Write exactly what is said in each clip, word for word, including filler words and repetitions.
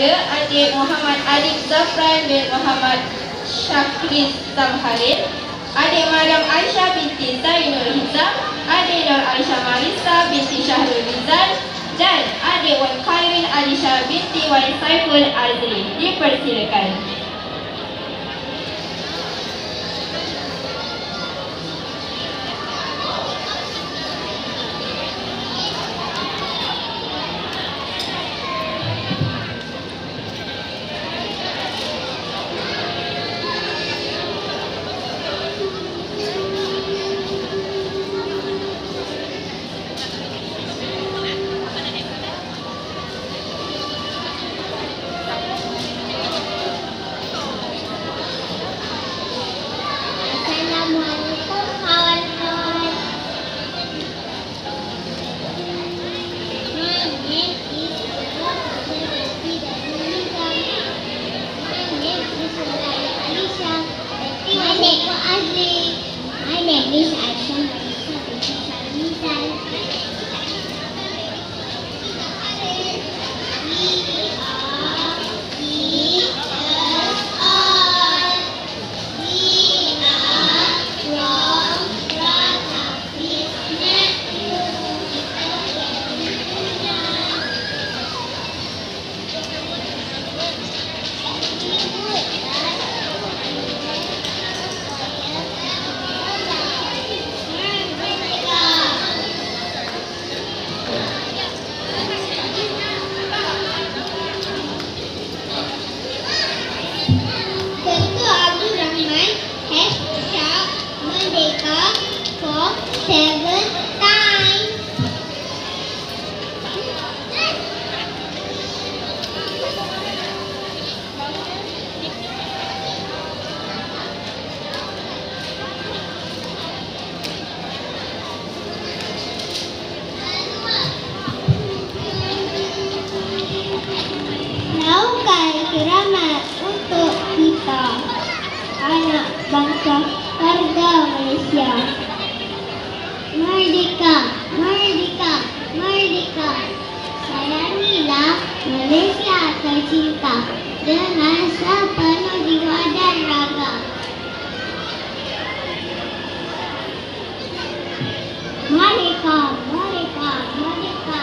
kepada adik Muhammad Adik Zafran bin Muhammad Syakris Samhalin, adik Mariam Aisyah binti Zainul Hizam, adik Nur Aisyah Marisa binti Syahrul Rizal, dan adik Wan Khairin Alisha binti Wan Saiful Azri. Dipersilakan. Bangsa warga Malaysia. Merdeka, merdeka, merdeka. Sayangilah Malaysia tercinta dengan sepenuh jiwa dan raga. Merdeka, merdeka, merdeka.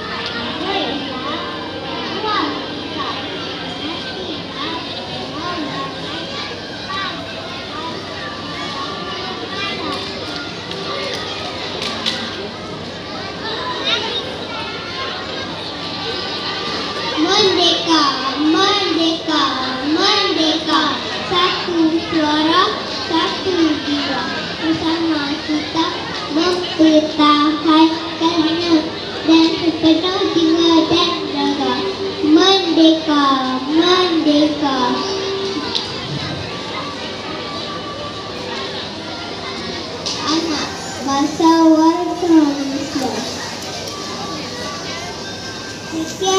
Merdeka, merdeka, merdeka. Satu suara, satu jiwa. Bersama kita mempertahankannya dan sepenuh jiwa dan raga. Merdeka, merdeka. Anak bangsa warga Malaysia. Sekian